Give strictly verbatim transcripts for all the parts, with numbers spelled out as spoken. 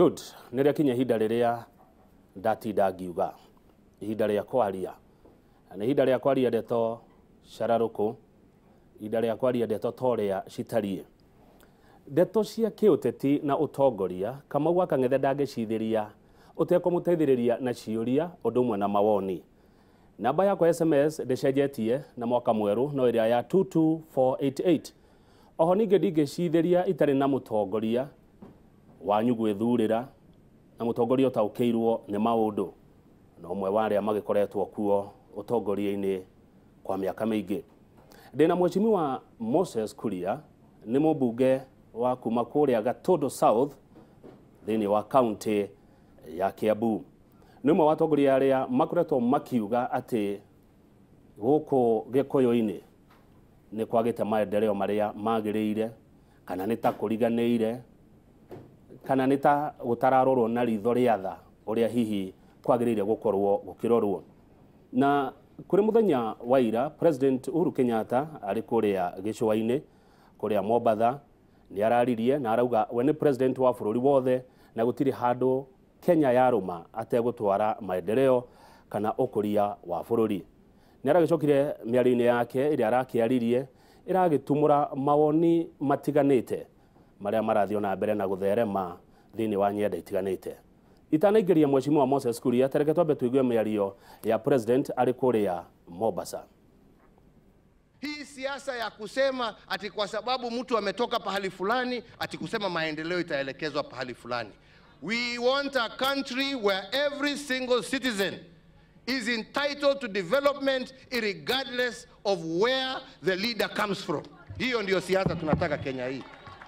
Good. Nĩrĩa kinya ihinda rĩrĩa ndatinda ngiuga. Ihinda rĩa kwaria. Na ihinda rĩa kwaria ndeto cararũkũ. Ihinda rĩa kwaria ndeto torĩa citariĩ. Ndeto cia kĩũteti na ũtongoria Kamau Kang'ethe ndangĩcithĩria ũtekũmũteithĩrĩria na ciũria ũndũ ũmwe na mawoni. Namba yakwa S M S ndĩcenjetie na mwaka mwerũ no ĩrĩa ya two two four eight eight. Oho ningĩ ndingĩcithĩria itarĩ na mũtongoria wanyu gwĩthurĩra na mũtongoria ũtaũkĩirwo nĩ maũndũ na ũmwe wa arĩa magĩkoretwo kuo ũtongoria-inĩ kwa mĩaka mĩingĩ. Ndĩna mheshimiwa Mose Kuria nĩ mũmbunge wa kuma kũrĩa Gatũndũ South thĩinĩ wa kaunti ya Kiambu. Nĩ ũmwe wa atongoria arĩa makoretwo makiuga atĩ gũkũ Gĩkũyũ-inĩ nĩ kwagĩte maendeleo marĩa magĩrĩire kana nĩ ta kũriganĩire kana nĩ ta gũtararorwo na ritho rĩa tha ũrĩa hihi kwagĩrĩire gũkorwo gũkĩrorwo. Na kũrĩ mũthenya wa ira President Uhuru Kenyatta arĩ kũrĩa gĩcũa-inĩ kũrĩa Mombatha nĩ araririe na arauga we nĩ president wa bũrũri wothe na gũtirĩ handũ Kenya yarũma ategũtwara maendeleo kana ũkũria wa bũrũri. Nĩ aragĩcokire mĩario-inĩ yake ĩrĩa arakĩaririe ĩragĩtumũra mawoni matiganĩte marĩa marathiĩ na mbere na gũtherema thĩinĩ wa nyenda itiganĩte. Itanaingĩria mheshimiwa Moses Kuria tereke twambe tuigue mĩario ya president arĩ kũrĩa Mombasa. Hii siasa ya kusema ati kwa sababu mtu ametoka pahali fulani ati kusema maendeleo itaelekezwa pahali fulani. We want a country where every single citizen is entitled to development regardless of where the leader comes from. Hiyo ndio siasa tunataka Kenya hii.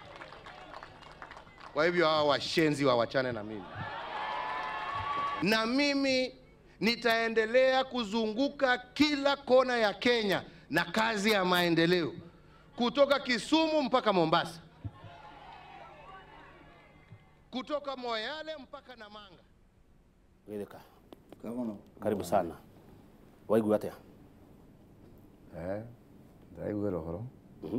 Kwa hivyo hawa washenzi wawachane na mimi. Na mimi nitaendelea kuzunguka kila kona ya Kenya na kazi ya maendeleo. Kutoka Kisumu mpaka Mombasa. Kutoka Moyale mpaka Namanga. Withika. Karibu sana. Waigua atia? Eh, ndaigua rohoro. Mhm.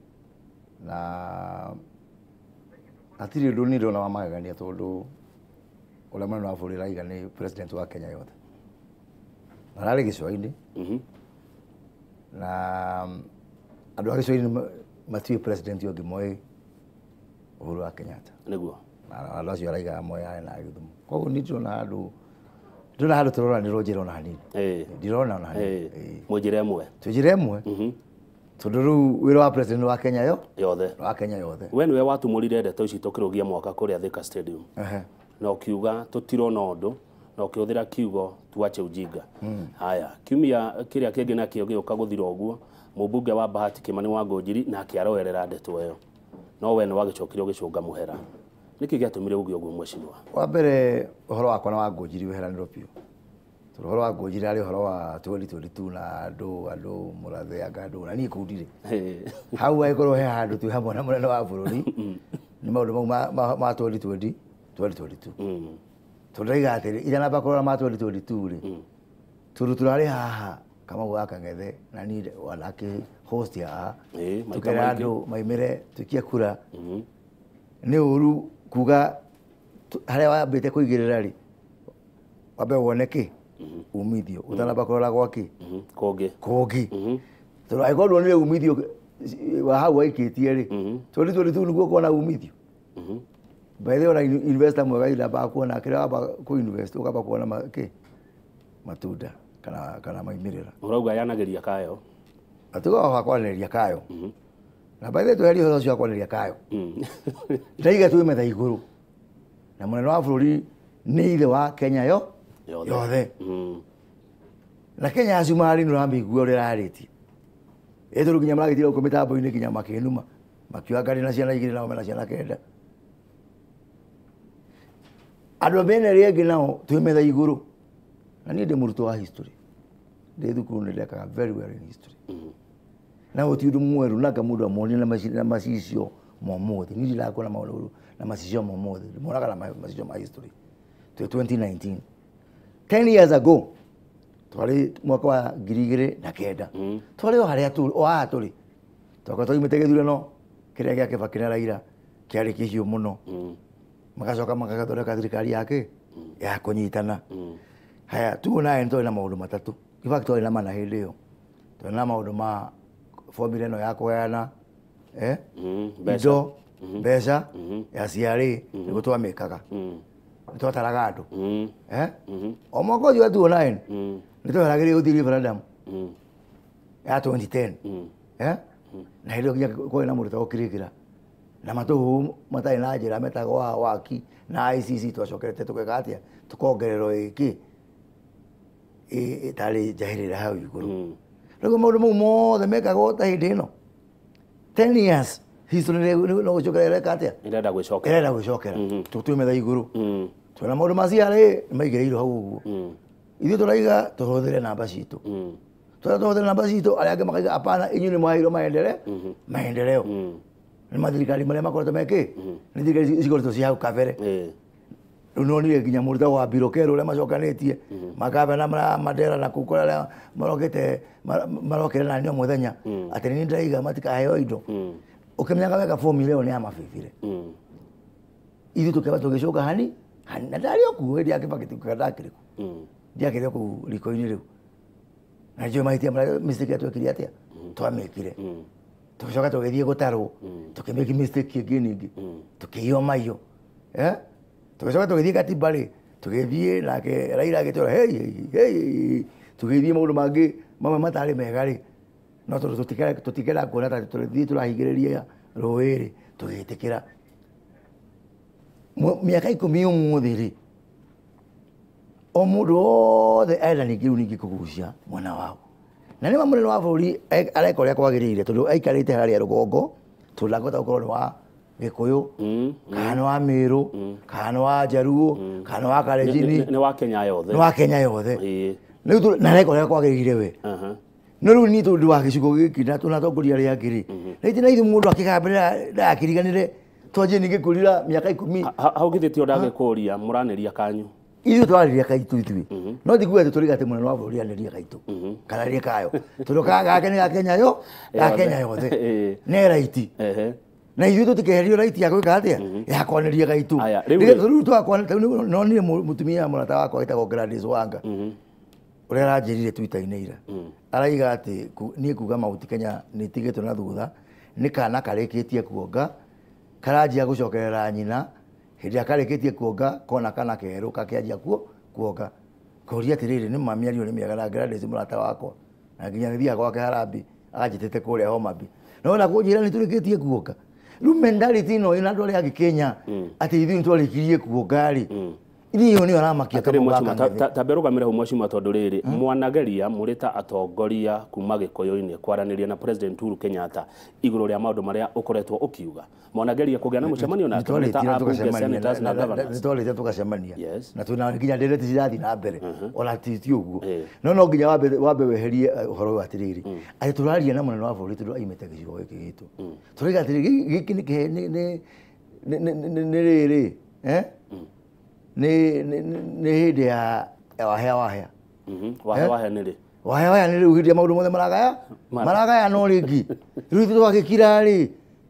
Na atiri ndo ni ndona magagania tondu ule mwana wa bũrũri raiga ni president wa Kenya yothe. Na rarĩ gĩcũa-inĩ. Mhm. Na andũ a gĩcũa-inĩ matiũĩ president ũngĩ moĩ Uhuru wa Kenyatta. Nĩguo. Na andũ acio araiga moĩ arĩ na Gĩthumo. Koguo nĩ ndĩrona andũ ndĩrona handũ tũroranĩrwo njĩra ona hanini. Eh. Ndirona ona hanini. Eh. Mũnjĩra ĩmwe. Tũnjĩra ĩmwe. Mhm. Tondũ rĩu wĩra wa president wa Kenya yo yothe. Wa Kenya yothe. We nĩwe watumũrire ndeto ici tũkĩrũgia mwaka kũrĩa Thika Stadium. Ehe. Na ũkiuga tũtirona ũndũ na ũkĩhũthĩra kiugo tuache ujinga. Mm. Haya, kiumia kĩrĩa kĩngĩ nakĩo gĩũka gũthira ũguo mũmbunge wa Bahati Kimani wa Ngũnjiri na akĩaroerera ndeto ĩyo. No we nĩ wagĩcokire ũgĩcũnga mũhera. Nĩkĩ gĩatũmire ũguo ũguo mheshimiwa? Wa mbere ũhoro wakwa na wa Ngũnjiri weheranĩrwo biũ. Tondũ ũhoro wa Ngũnjiri arĩ ũhoro wa twenty twenty-two na andũ andũ mũrathega andũ na niĩ kũu ndirĩ. Hau agĩkorwo he handũ twĩ hamwe na mũnene wa bũrũri nĩ maũndũ mau ma twenty twenty twenty twenty-two. Tondũ ndaiga atĩrĩ ira namba kũrora ma twenty twenty-two rĩ tondũ tũrarĩ haha Kamau Kang'ethe na niĩ wanake host ya tukĩra andũ maimĩre tukie kura nĩ ũru kuga harĩa wambĩte kũigĩrĩra rĩ wambe woneke umithio utanamba kũrora gwake kũngĩ kũngĩ tondũ agĩkorwo nĩ umithio wa hau aikĩtie rĩ twenty twenty-two nĩguo kuona umithio. By the way, investor mwega ila ba kuona kile aba ku invest ukaba kuona make matunda kana kana maimirira. Urauga yanageria kayo. Atuga wakwaneria kayo. Na by the way tweri horo cio akwaneria kayo. Ndaiga tu metha iguru. Na munene wa bũrũri nĩ ithe wa Kenya yo yothe. Na Kenya azumari no ambigua uri rarĩtie. Ethuru kinya maragitira uko mitambo-inĩ kinya makĩnuma. Makiwa ngari na ciana igĩrĩ na omena ciana kenda. Andũ bene rĩngĩ nao twĩmetha igũrũ na niĩ ndĩ mũrutwo wa history ndĩ thukuru nĩ ndekaga very well in history na gũtirĩ ũndũ mwerũ nanga mũndũ amonie na macicio momothi niĩ ndirakuona maũndũ na macicio momothi ndĩmonaga na macicio ma history twĩ twenty nineteen ten years ago twarĩ mwaka wa ngiri igĩrĩ na kenda twarĩ o harĩa tũrĩ o haha tũrĩ twakorwo tũimĩte gĩthurano kĩrĩa gĩa Kibaki na Raila kĩarĩ kĩhiũ mũno magacoka magathondeka thirikari yake ya kunyitana. Haya two nine twarĩ na maũndũ matatu, in fact twarĩ na mana hĩndĩ ĩyo. Twarĩ na maũndũ ma formula ĩno ya kũgayana eh indo mbeca ya C R A nĩguo twamĩkaga nĩtwataraga andũ eh o mwaka ũcio wa two nine nĩtweheragĩria gũthiĩ referendum ya twenty ten eh na hĩndĩ ĩyo nginya kwarĩ na mũndũ ũkĩrĩkĩra na matũhũ matarĩ na njĩra metagwo wa waki na I C C twacokerete tũkeka atĩa tũkongererwo ĩkĩ ĩtarĩ njahĩrĩra hau igũrũ. Rĩu maũndũ mau mothe mekagwo ta hĩndĩ ĩno ten years history no gũcokera reka atĩa ĩrenda gwĩcokera ĩrenda gwĩcokera tũtũmetha igũrũ twĩna maũndũ ma C R A maigĩrĩirwo hau ũguo ithuĩ tũraiga tũhũthĩre namba citũ twĩna tũhũthĩre namba citũ arĩa angĩ makaiga apana inyuĩ nĩ mwaheirwo maendeleo maendeleo nĩ mathirikari marĩa makoretwo mekĩ nĩ thirikari cikoretwo ci hau kabere rĩu nonire nginya mũndũ wa birokero ũrĩa macokanĩtie makaba na Mandera na kũkũra arĩa marokete marokere na niĩ mũthenya atĩ nĩ ndaiga matikaheo indo ũkĩmenyaga wega formula ĩyo nĩ ya mabibire ithuĩ tũkĩamba tũgĩcoka hani na ndarĩ o kuo hĩndĩ ya Kibaki ndakĩrĩ kuo ndiakĩrĩ o kũu riko-inĩ rĩu na njũĩ mahĩtia marĩa mistake twekire atĩa twamĩkire tũgĩcoka tũgĩthiĩ gũtarwo tũkĩmĩki mistake ĩngĩ ningĩ tũkĩiywo maiyũ eh tũgĩcoka tũgĩthiĩ katiba rĩ tũgĩthiĩ nake Raila agĩtwĩra hey hey tũgĩthiĩ maũndũ mangĩ mamwe matarĩ mega rĩ no tondũ tũtikĩra kuona ta tũthiĩ tũrahingĩrĩria rũĩ rĩ tũgĩtĩkĩra mĩaka ikũmi ũmũthĩ rĩ o mũndũ wothe enda ningĩ rĩu ningĩ kũgucia mwana wao na nĩma mũnene wa bũrũri areka ũrĩa kwagĩrĩire tondũ aikarĩte harĩa rũgongo tũndangĩhota gũkorwo nĩ wa Gĩkũyũ kana nĩ wa Mĩrũ kana nĩ wa Jaruo kana nĩ wa Kalenjin nĩ wa Kenya yothe nĩ wa Kenya yothe rĩu na areka ũrĩa kwagĩrĩire we no rĩu niĩ tondũ wa gĩcigo gĩkĩ na tũnatongoria arĩa angĩ rĩ rĩngĩ na ithuĩ mũndũ akĩgambĩrĩra ndakĩriganĩre twanjie ningĩ kũrira mĩaka ikũmi hau githĩ ti ndagĩkũria mũranĩria kanyu ithuĩ twarĩria kaitũ ithuĩ no ndikuga atĩ tũrĩga atĩ mũnene wa bũrũri anĩria kaitũ kana rĩe kayo tondũ gake nĩ ga Kenya yo ga Kenya yothe nĩ raiti na ithuĩ tũtikĩherio raiti ya gwĩka atĩa ya kwanĩria gaitũ rĩu twakwanĩria no niĩ mũtumia mũrata wakwa wĩtagwo Gladys Wanga ũrĩa aranjĩrire Twitter-inĩ ira araiga atĩ niĩ kuga Mount Kenya nĩ ĩtigĩtwo na thutha nĩ kana karĩkĩtie kuonga karanjia gũcokerera nyina hĩndĩ akarĩkĩtie kuonga kona kana kerũ kakĩanjia kuonga kũria atĩrĩrĩ nĩ mamiario nĩ mĩega na Gladys mũrata wakwa na nginya nĩthiaga gwake Harambee akanjĩtĩte kũrĩa Homabay no na kũnjĩra nĩ tũrĩkĩtie kuonga rĩu mentality ĩno ĩna andũ arĩa angĩ Kenya atĩ ithuĩ nĩtwarĩkirie kuonga rĩ Iyo ni aramakia taberugamira hu mwashima tondu riri mwanageria muri ta atongoria kuma Gikuyu-ini kwaranĩria na President Uhuru Kenyatta iguru ria maundu maria ukoretwo ukiuga mwanageria kugia na mucemanio na senators na governors nitwarite tukacemania na tuna nginya ndireti cirathi na mbere ona titi uguo no no nginya wambe wambe weherie uhoro wa atiriri ati turaria na munene wa bũrũri tundu aimete gicigo giki gitu turiga atiriri giki ni ni ni riri eh ni ni hĩndĩ ya wahea wahea mhm wahea wahea nĩ rĩ wahea wahea nĩ rĩu hĩndĩ ya maũndũ mothe maragaya maragaya no rĩngĩ rĩu twagĩkira rĩ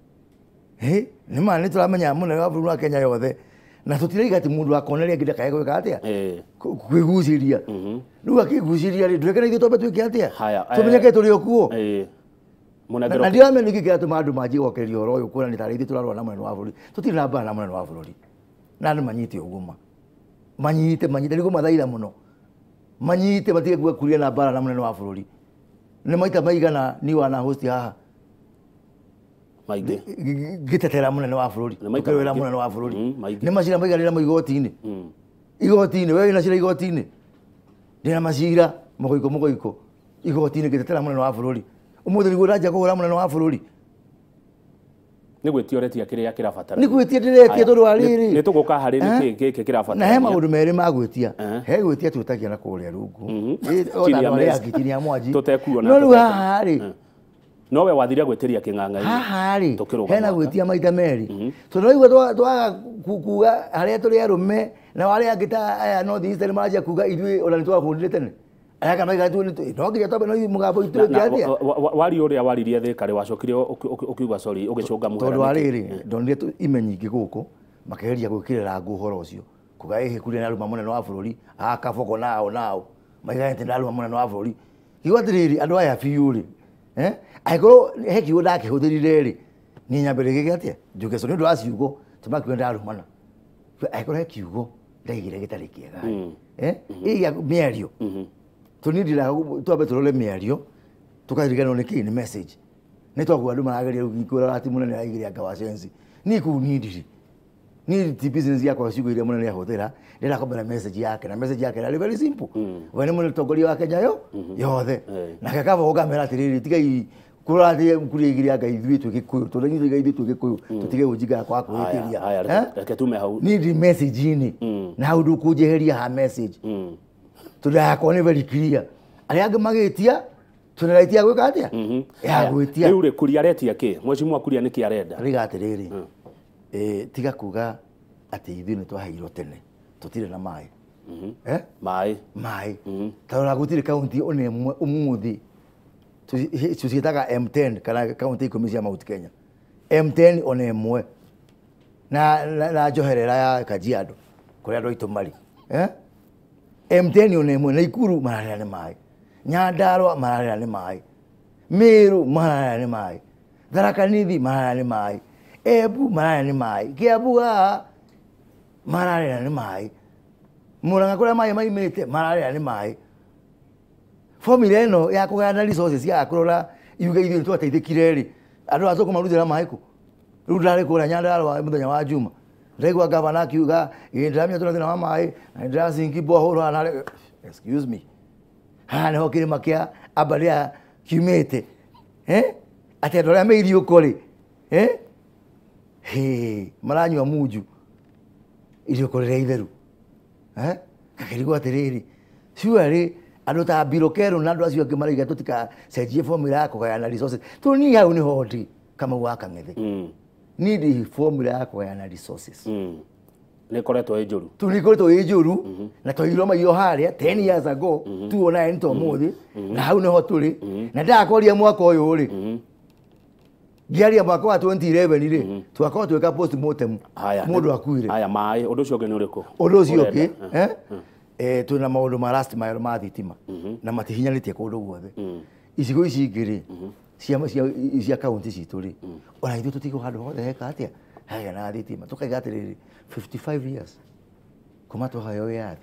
he nĩ ma nĩ tũramenya mũnene wa bũrũri wa Kenya yothe na tũtiraiga atĩ mũndũ akoneria ngĩnda kae gwĩka atĩa kwĩgucĩria rĩu akĩgucĩria rĩ ndwĩkĩra ithuĩ twambe twĩke atĩa tũmenyeke tũrĩ o kuo na ndiramenya nĩkĩ kĩratũma andũ manjie gũokereria ũhoro ũyũ kuona nĩ tarĩ ithuĩ tũrarũa na mũnene wa bũrũri tũtirĩ na mbara na mũnene wa bũrũri na andũ manyite ũguo ma manyite manyite nĩguo mathaira mũno manyite matige kuga kuria na mbara na mũnene wa bũrũri nĩ maita maigana ni wana host haha maingĩ gĩtetera mũnene wa bũrũri ũkĩrwĩra mũnene wa bũrũri nĩ macira maiganĩra mo igoti-inĩ igoti-inĩ wewe wĩna cira igoti-inĩ ndĩna macira mũgoiko mũgoiko igoti-inĩ gĩtetera mũnene wa bũrũri ũmũthĩ nĩguo ũranjia kũhũra mũnene wa bũrũri nĩ gwĩtioretia kĩrĩa kĩrabatara nĩ gwĩtia ndĩretia tondũ wa rĩrĩ nĩ tũgũka harĩ nĩ kĩĩ kĩrabatara na he maũndũ merĩ ma gwĩtia he gwĩtia twĩtagia na kũrĩa rungu ona arĩa angĩ ya mwanji no rĩu haha rĩ nowe wathire gwĩtĩria kĩng'ang'a-inĩ haha rĩ hena gwĩtia maita merĩ tondũ rĩu twaga kuga harĩa tũrĩ arũme na arĩa angĩ ta aya North Eastern maranjia kuga ithuĩ ona nĩ twabũndire tene ayaka noiga tu no nginya twabe no mugambo itu kiathia wari uria waririe thikari wacokire ukiuga sorry ugicunga muhera tondu wariri ndonire ime nyingi guku makeheria gwikirira ngu horo ucio kugae kuria na ruma munene wa bururi akaboko nao nao maigaite na ruma munene wa bururi igwatiriri andu aya fiuri eh aigoro heki uda kihuthirire ri ni nyambere gike atia njuke so ni ndu aciugo tumakwenda rumana aigoro heki ugo ndaigire gitari kiega eh iya mierio tunidira twabe turole mierio tukaririkana ni kini message ni twaku andu marageria gukura ati munene aigire akawacenzi ni ku nidiri ni ti business yako ciugo ile munene yahuthira ndira kombera message yake na message yake ni very simple wene munene tongori wa Kenya yo yothe na kakava ogamera tiriri tigai kurati mkuri igiri aga ithui twikikuyu turenyi tigai ithui twikikuyu tutige ujiga kwa kwitiria aya reke tume hau ni di message ini na hau ndukujeheria ha message tudako ni very clear ari anga magitia tunaraitia gwika atia ya gwitia riu ri Kuria aretia ki mwecimu Kuria niki arenda riga atiriri eh tiga kuga ati ithui ni twaheirwo tene tutire na mai eh mai mai tawara gutire county one umuthi tuciitaga M ten kana county ikumi cia Mount Kenya M ten one emwe na na njoherera ya Kajiado kuria andu aitu mari eh M ten one emwe na Ikuru mararira ni mai Nyandarua mararira ni mai Meru mararira ni mai Tharaka Nithi mararira ni mai Embu mararira ni mai Kiambu mararira ni mai Murang'a kuria mai maimite mararira ni mai formula eno ya kugana resources ya kurora yuga ithu twateithikire ri andu aco kumarutira maiku riu ndari kura Nyandarua muthenya wa Juma ndegwa governor kiuga indamia tuna thina wa mai ndira sinki bohoro na excuse me ha ne hokire makia abaria humete eh ate ndora meiri ukori eh he maranywa muju irio korere itheru eh kakirigwa atiriri surely andu ta birokero na andu acio angi mariga tutika cenjie formula ya kugayana resources tu ni hau ni hoti kama waka ngethe mm. Need formula ya kugayana resources mm. Ni koretwo ijuru tu ni koretwo ijuru mm -hmm. Na toiro maio haria ten years ago mm -hmm. tuona ni to muthi mm -hmm. Na hau ni ho turi mm -hmm. Na ndakoria mwaka uyu ri mm -hmm. Giaria mwaka wa twenty eleven ri mm -hmm. Twakao tweka post mortem mundu akuire aya mai undu ucio ngeni uriko undu ucio ki eh eh tuna maundu ma last mile ma thitima na matihinyanitie kundu guothe icigo ici ingiri cia cia county citu ri ona ithu tutigo handu hothe heka atia haya na thitima tukaiga atiriri fifty five years kuma tuhayo yathi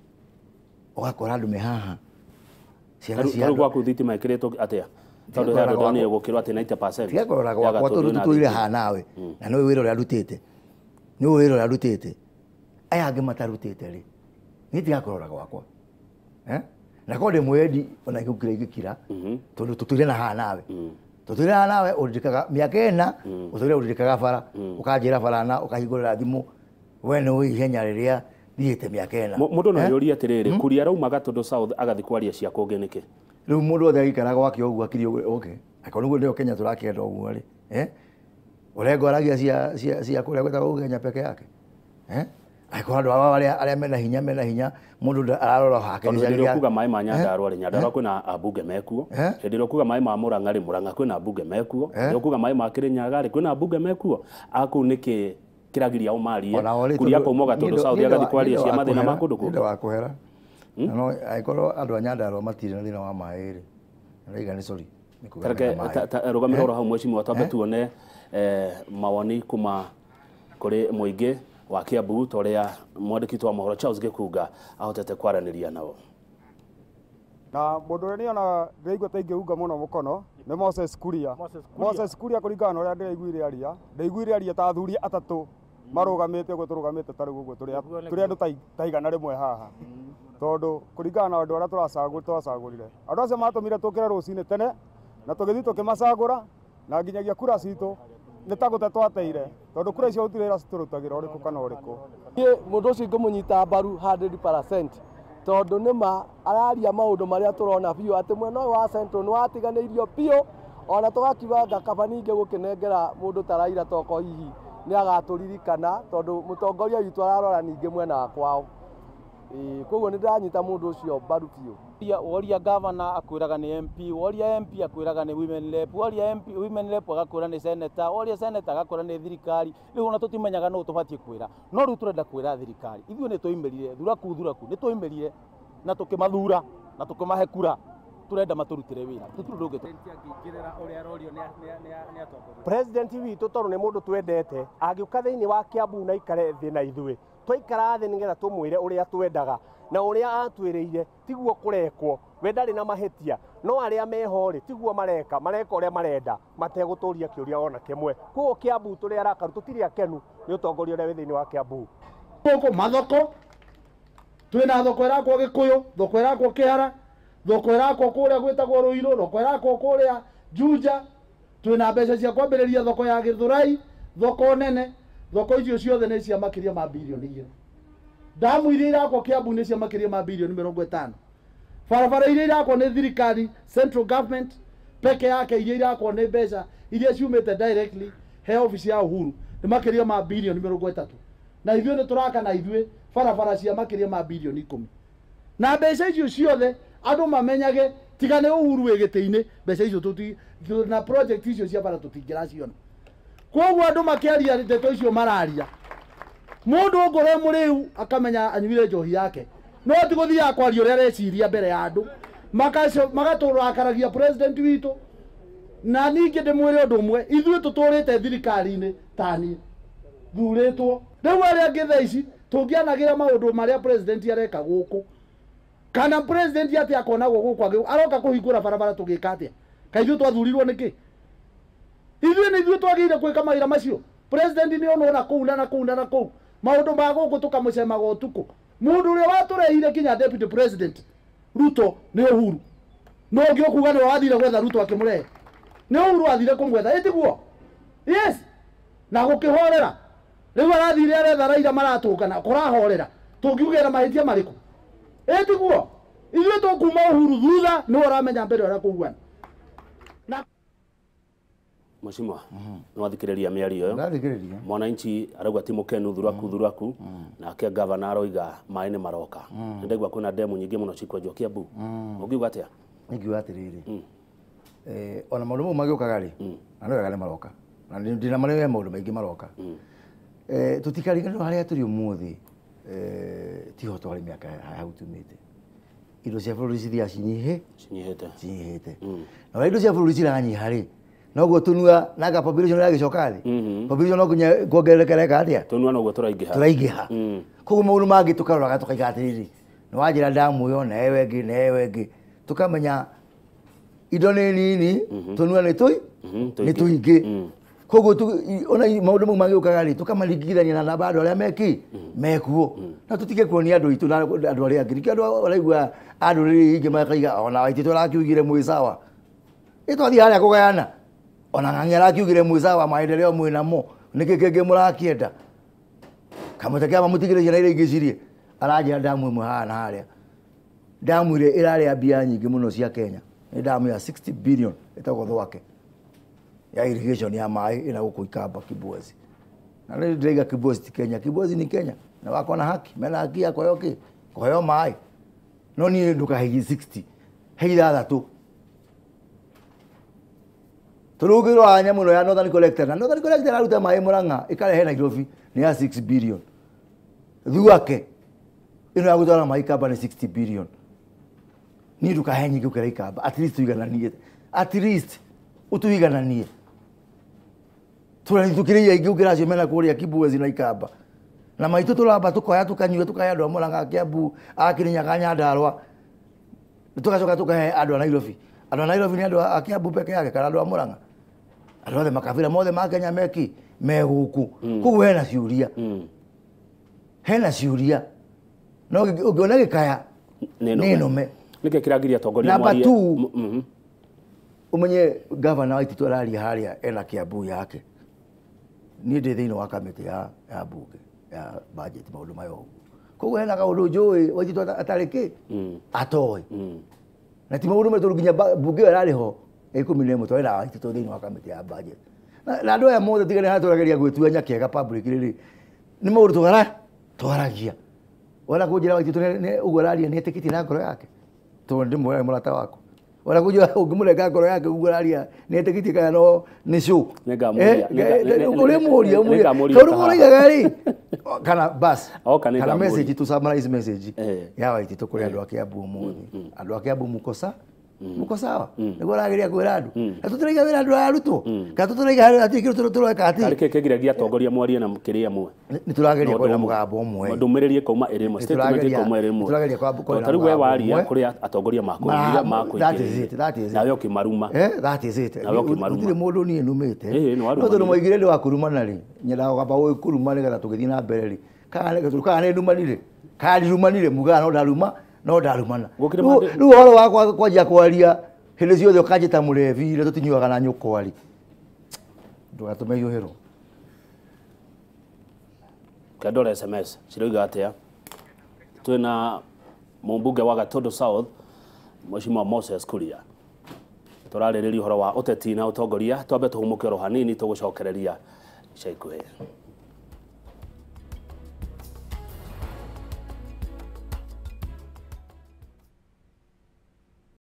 ugakora andu mehaha ciana cia gwa ku thitima ikiretwo atia tondu handu ndoni gukirwa ati ninety percent tiga korora gwa tondu tutuire ha nawe na no wiro ria rutite ni wiro ria rutite aya angi matarutite ri ni tiga korora gwakwa eh na kode mwendi ona igukira igikira tondu tutuire na ha nawe tutuire na nawe urikaga miaka ina utuire urikaga bara ukanjira bara na ukahingurira thimu wene wi ihenya riria thiite miaka ina mundu no yuri atiriri Kuria raumaga tondu south agathi kwaria cia kungenike riu mundu othe agikaraga gwake ogu akiri okay akona guo ndio Kenya turakenda ogu ri eh urengo aragia cia cia cia kuria gwetagwo Kenya peke yake eh aiko andu aria aria mena hinya mena hinya mundu ararora hake ni ndio kuga mai ma Nyandarua ri Nyandarua kwina abunge mekuo ndio kuga mai ma Murang'a ri Murang'a kwina abunge mekuo ndio kuga mai ma Kirinyaga ri kwina abunge mekuo aku niki kiragiria umarie Kuria ko moga tondu South agathi kwaria cia mathina ma kundu ndio wakuhera no aiko andu a Nyandarua matire na thina wa mai ri raiga ni sorry Kareke rugamira ro hau mwecimu watambe tuone eh mawoni kuma kuri muingi wa Kiambu toria mwandiki wa mohoro Charles Gikuga ahotete kwaraniria nao na mundu ni ona ndeigua taingi unga muno mukono ni Mose Kuria Mose Kuria kuringana na uria ndeiguire aria ndeiguire aria ta athuri atatu marugamite gwe turugamite tari gugu turia turia andu taigana rimwe haha tondu kuringana na andu aria turacagura turacagurire andu acio matumire tukire rucini tene na tugithi tukimacagura na nginyagia kura citu ni tagute twateire tondu kura icio utirira citurutagira uriku kana uriku ni mundu ucio ngumunyita mbaru one hundred percent tondu nima araria maundu maria turona biu ati mwena wa central ni watiganirio biu ona tugakiuga ngakaba ninge gukinengera mundu taraira toko hihi ni agaturirikana tondu mutongoria witu ararora ninge mwena wa kwao ĩ koguo nĩ ndanyita mũndũ ũcio mbaru biũ. Woria governor akwiraga ni M P, woria M P akwiraga ni women rep, woria M P women rep agakwira ni senator, woria senator agakwira ni thirikari. Riu ona tutimenyaga no tubatie kwira. No riu turenda kwira thirikari. Ithuĩ nĩ tũimerire thuraku thuraku nĩ tũimerire na tukimathura na tukimahe kura. Turenda maturutire wira. Tuturu ndũngĩ Ngĩrĩra ũrĩa arorio nĩ nĩ atongoria. President witũ tondũ nĩ mũndũ twendete agĩũka thĩinĩ wa Kiambu na ikare thĩ na ithuĩ. Twaikara thĩ nĩgetha tũmwĩre ũrĩa twendaga na ũrĩa atwĩrĩire tiguo kũrekwo we ndarĩ na mahĩtia no arĩa meho rĩ tiguo mareka mareka ũrĩa marenda mategũtũria kĩũria ona kĩmwe koguo Kiambu tũrĩa arakaru tũtirĩ akenu nĩ ũtongoria ũrĩa wĩ thĩinĩ wa Kiambu gũkũ mathoko twĩna thoko ĩrakwo Gĩkũyũ thoko ĩrakwo Kĩhara thoko ĩrakwo kũrĩa gwĩtagwo Rũirũ thoko ĩrakwo kũrĩa Juja twĩna mbeca cia kwambĩrĩria thoko ya Gĩthũrai thoko nene thoko icio ciothe nĩ cia makĩria ma bilioni igĩrĩ damu iria irakwo Kiambu nĩ cia makĩria ma bilioni mĩrongo ĩtano barabara iria irakwo nĩ thirikari central government peke yake iria irakwo nĩ mbeca iria ciumĩte directly he office ya Uhuru nĩ makĩria ma bilioni mĩrongo ĩtatũ na ithuĩ nĩ tũraka na ithuĩ barabara cia makĩria ma bilioni ikũmi na mbeca icio ciothe andũ mamenyage tiga nĩ Uhuru wĩ gĩtĩ-inĩ mbeca icio tũti na project icio cia bara tũtingĩraciona koguo andũ makĩaria ndeto icio mararia mũndũ ngore mũrĩu akamenya anyuire njohi yake no ti gũthiaga kwaria ũrĩa areciria mbere ya andũ magatũrakaragia president witũ na ningĩ ndĩmwĩre ũndũ ũmwe ithuĩ tũtũrĩte thirikari-inĩ tani thurĩtwo rĩu arĩa angĩ thaa ici tũngĩanagĩra maũndũ marĩa president areka gũkũ kana president atĩ akonagwo gũkũ agĩ aroka kũhingũra barabara tũgĩka atĩa kaĩ ithuĩ twathurirwo nĩkĩ ithuĩ nĩ ithuĩ twagĩrĩire gwĩka mawĩra macio president nĩ ona ona kũu na kũu na kũu maũndũ ma gũkũ tũkamũcemaga ũtukũ mũndũ ũrĩa watũrehire kinya deputy president Ruto nĩ Uhuru no ũngĩ ũkuga nĩ wathire gwetha Ruto akĩmũrehe nĩ Uhuru athire kũmwetha ĩtiguo yes na gũkĩhorera rĩu arathire aretha Raila maratũngana kũrahorera tũngiugĩra mahĩtia marĩkũ ĩtiguo ithuĩ tũkuma Uhuru thutha nĩ ũramenya mbere ũrĩa kũguana na Mheshimiwa, no athikĩrĩria mĩario ĩyo. Ndathikĩrĩria. Mwananchi arauga ti mũkenu thuraku thuraku nake governor aroiga maĩ nĩ maroka. Ndaigua kwĩna demu nyingĩ mũno cikwenjwo Kiambu. Ũngiuga atĩa? Ngiuga atĩrĩrĩ. Eh ona maũndũ mau magĩũkaga rĩ na no wega nĩ maroka. Na ndina marĩa maũndũ maingĩ maroka. Eh tũtikariganĩrwo harĩa tũrĩ ũmũthĩ eh tiho twarĩ mĩaka hau tumĩte. Indo cia bũrũri cithia cinyihe cinyihĩte. Cinyihĩte. Na indo cia bũrũri ciranyiha rĩ noguo tunua naga population ya gicoka ri population no kunya kuongererekera atia tunua noguo turaingĩha turaingĩha koguo maũndũ mangĩ tukaroraga tukaiga atĩrĩrĩ nĩ wanjĩra damu yo na ewe ngĩ na ewe ngĩ tukamenya indo nĩ nini tunua nĩ tui nĩ tuingĩ koguo ona maũndũ mau magĩũkaga rĩ tukamaringithania na namba andũ arĩa meki mekuo na tutige kuonia andũ itũ na andũ arĩa angĩ andũ araigua andũ rĩrĩ ingĩ makaiga ona waitĩ tũrakiugire mwĩ sawa ĩtwathi harĩa kũgayana ona ng'ang'era kiugire mwisawa maendeleo mwinamo niki kenge murakienda kamutekea mamutigire na ile ingicirie araje damu imwe hana haria damu ile irare mbia nyingi muno cia Kenya ni damu ya sixty billion itago thwake ya irrigation ya mai ina huko Ikamba Kibwezi na ndio ndega Kibwezi ti Kenya Kibwezi ni Kenya na wako na haki mena haki yako yoke kwa hiyo mai no ni nduka higi sixty heira tu turugiro anya muno ya Northern Collector na Northern Collector aruta mai Murang'a ikarehe Nairobi ni ya six billion thuake ino ya gutwara mai Ikamba ni sixty billion ni nduka henyi gukira Ikamba at least tuigananie at least utuigananie turani tukiria igukira cio mena kuria Kibwezi na Ikamba na maitu turamba tukoya tukanyua tukaya andu Murang'a Kiambu akirinya Nyandarua tukacoka tukahe andu a Nairobi andu a Nairobi ni andu a Kiambu peke yake kana andu a Murang'a andu othe makabira mothe ma Kenya meki me guku kugu hena ciuria hena ciuria no ungiona gikaya nino me nike kiragiria tongoria mwarie namba umenye governor wa Itito araria haria ena Kiambu yake ni ndi thiini wa kamiti ya ya bunge ya budget maundu mayo kugu hena kaundu njui wa Itito atariki atoi na ti maundu metu nginya bunge arari ho ikumi na ĩmwe twenda wa Itito thiini wa kamiti ya budget na andu aya mothe tigane ha turageria gwitua nyakega public riri ni maundu tugara twaragia Wala kujira Waititu ne uguraria ne tikiti na ngoro yake. To ndimwe murata wako. Wala kujira ugimurega ngoro yake uguraria ne tikiti kana no ni show. Nega muria. Ule muria muria. Karu muria gari. Kana bas. Kana message tu summarize message. Ya Waititu kuri andu akiabu muthi. Andu akiabu mukosa. Muko sawa niguo ragiria kwira andu atuturiga wira andu arutwo ka tuturiga ati kiru turuturo kati arike kegiragia atongoria mwarie na kiria mwe ni turageria kwira mugambo umwe ndumiririe kauma irimo statement kauma irimo turageria kwa buko tari we waria kuri atongoria makuria makuigira nawe ukimaruma eh that is it nawe ukimaruma utire mundu ni numite no tondu moigire ndi wakurumana ri nyenda gaba we kurumana gatha tugithi na mbere ri kana gathu kana ndumanire kali rumanire muga no ndaruma no ndarumana riu horo wakwa kwajia kwaria hindi ciothe ukanjita murevi ire tutinyuaga na nyukwari ndugatume yuhiro kadora S M S ciroiga atia twina mumbunge wa Gatondo South Mheshimiwa Mose Kuria turaririria horo wa uteti na utongoria twambe tuhumuke ro hanini tugucokereria ica ikuhi.